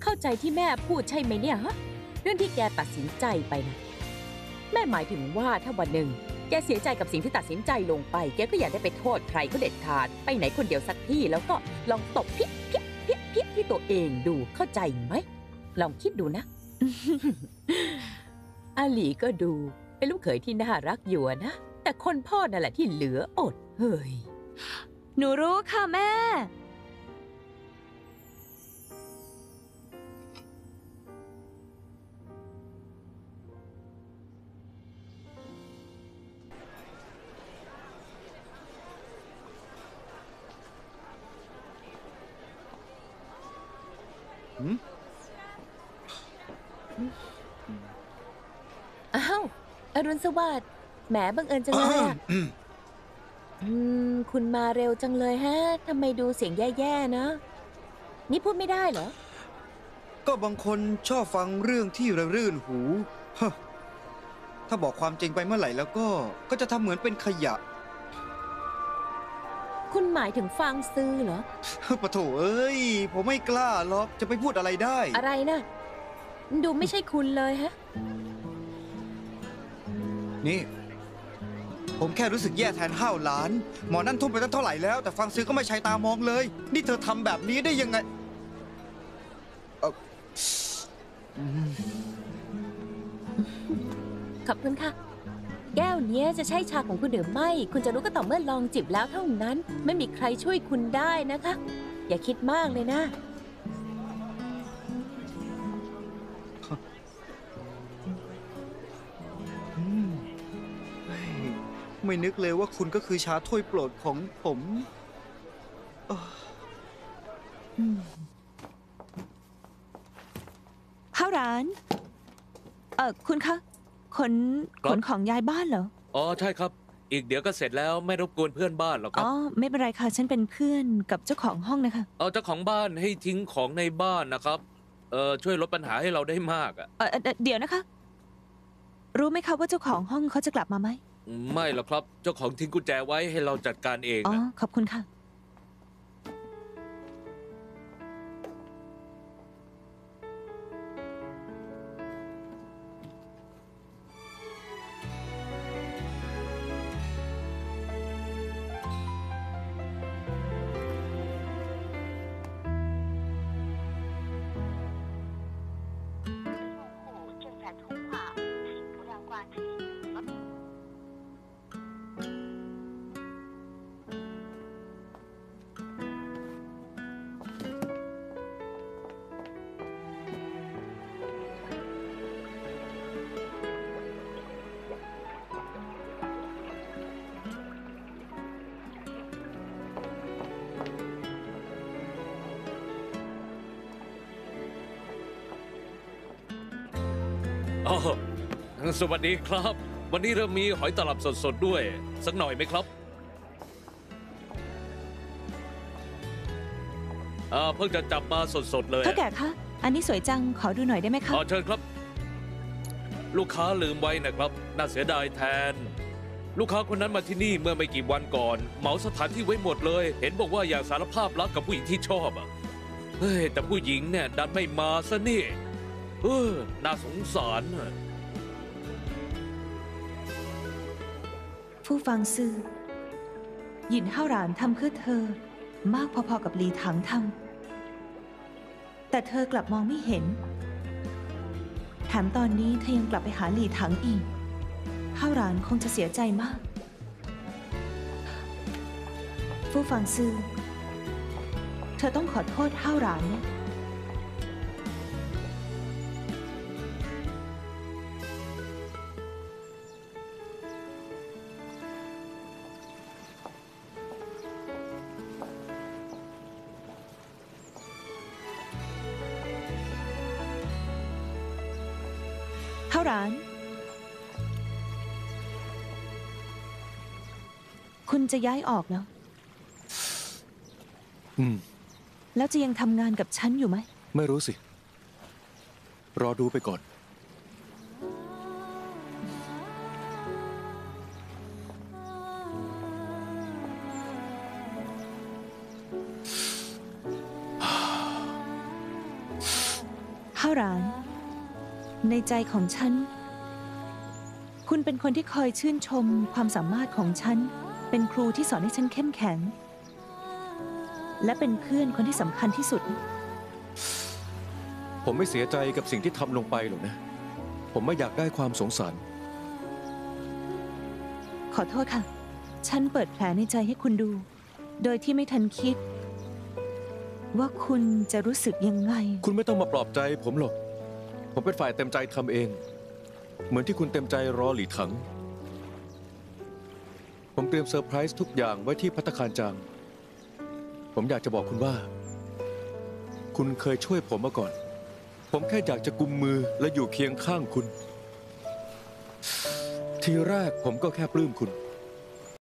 เข้าใจที่แม่พูดใช่ไหมเนี่ยฮะเรื่องที่แกตัดสินใจไปนะแม่หมายถึงว่าถ้าวันหนึ่งแกเสียใจกับสิ่งที่ตัดสินใจลงไปแกก็อย่าได้ไปโทษใครเขาเด็ดขาดไปไหนคนเดียวสักที่แล้วก็ลองตบพิษที่ตัวเองดูเข้าใจไหมลองคิดดูนะ อาหลีก็ดูเป็นลูกเขยที่น่ารักอยู่นะแต่คนพ่อนั่นแหละที่เหลืออดเฮ้ยหนูรู้ค่ะแม่อ้าวอรุณสวัสดิ์แหมบังเอิญจังเลยอะคุณมาเร็วจังเลยฮะทำไมดูเสียงแย่ๆนะนี่พูดไม่ได้เหรอก็บางคนชอบฟังเรื่องที่ระรื่นหูฮะถ้าบอกความจริงไปเมื่อไหร่แล้วก็จะทำเหมือนเป็นขยะคุณหมายถึงฟางซื่อเหรอปะโถเอ้ยผมไม่กล้าหรอกจะไปพูดอะไรได้อะไรนะดูไม่ใช่คุณเลยฮะนี่ ผมแค่รู้สึกแย่แทนห้าวหลานหมอนั่นทุ่มไปตั้งเท่าไหร่แล้วแต่ฟังซื้อก็ไม่ใช้ตามองเลยนี่เธอทำแบบนี้ได้ยังไงขอบคุณค่ะแก้วเนี้ยจะใช่ชาของคุณหรือไม่คุณจะรู้ก็ต่อเมื่อลองจิบแล้วเท่านั้นไม่มีใครช่วยคุณได้นะคะอย่าคิดมากเลยนะไม่นึกเลยว่าคุณก็คือชาถ้วยโปรดของผมข้าวร้านคุณคะขนของย้ายบ้านเหรออ๋อใช่ครับอีกเดี๋ยวก็เสร็จแล้วไม่รบกวนเพื่อนบ้านหรอกครับอ๋อไม่เป็นไรค่ะฉันเป็นเพื่อนกับเจ้าของห้องนะคะเอาเจ้าของบ้านให้ทิ้งของในบ้านนะครับช่วยลดปัญหาให้เราได้มากอ่ะเดี๋ยวนะคะรู้ไหมคะว่าเจ้าของห้องเขาจะกลับมาไหมไม่หรอกครับเจ้าของทิ้งกุญแจไว้ให้เราจัดการเองอ๋อขอบคุณค่ะอ๋อสวัสดีครับวันนี้เรามีหอยตลับสดๆด้วยสักหน่อยไหมครับเพิ่งจะจับมาสดๆเลยเท่าแก่คะอันนี้สวยจังขอดูหน่อยได้ไหมคะเชิญครับลูกค้าลืมไว้นะครับน่าเสียดายแทนลูกค้าคนนั้นมาที่นี่เมื่อไม่กี่วันก่อนเหมาสถานที่ไว้หมดเลยเห็นบอกว่าอยากสารภาพรักกับผู้หญิงที่ชอบอ่ะเฮ้ยแต่ผู้หญิงเนี่ยดันไม่มาซะนี่น่าสงสารผู้ฟังซื่อหยินห้าวหลานทำเพื่อเธอมากพอๆกับหลีถังทำแต่เธอกลับมองไม่เห็นแถมตอนนี้เธอยังกลับไปหาหลีถังอีกห้าวหลานคงจะเสียใจมากผู้ฟังซื่อเธอต้องขอโทษห้าวหลานนะข้าวร้านคุณจะย้ายออกแล้วแล้วจะยังทำงานกับฉันอยู่ไหมไม่รู้สิ รอดูไปก่อนข้าวหลาน ในใจของฉัน คุณเป็นคนที่คอยชื่นชมความสามารถของฉัน เป็นครูที่สอนให้ฉันเข้มแข็ง และเป็นเพื่อนคนที่สำคัญที่สุดผมไม่เสียใจกับสิ่งที่ทำลงไปหรอกนะ ผมไม่อยากได้ความสงสารขอโทษค่ะ ฉันเปิดแผลในใจให้คุณดู โดยที่ไม่ทันคิด ว่าคุณจะรู้สึกยังไงคุณไม่ต้องมาปลอบใจผมหรอก ผมเป็นฝ่ายเต็มใจทำเอง เหมือนที่คุณเต็มใจรอหลีถัง ผมเตรียมเซอร์ไพรส์ทุกอย่างไว้ที่ภัตตาคารจาง ผมอยากจะบอกคุณว่า คุณเคยช่วยผมมาก่อน ผมแค่อยากจะกุมมือและอยู่เคียงข้างคุณ ทีแรกผมก็แค่ปลื้มคุณ